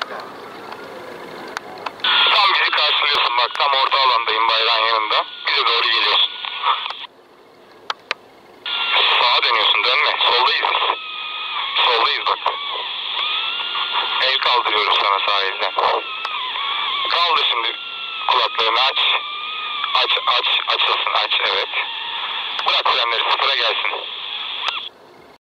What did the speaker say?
Tam bizi karşılıyorsun bak, tam orta alandayım, bayrağın yanında. Bize doğru geliyorsun. Sağa dönüyorsun, dönme. Soldayız biz. Soldayız bak. El kaldırıyoruz sana sahilden. Kaldır şimdi kulaklarını, aç. Açılsın, aç, evet. Bırak frenleri, sıfıra gelsin.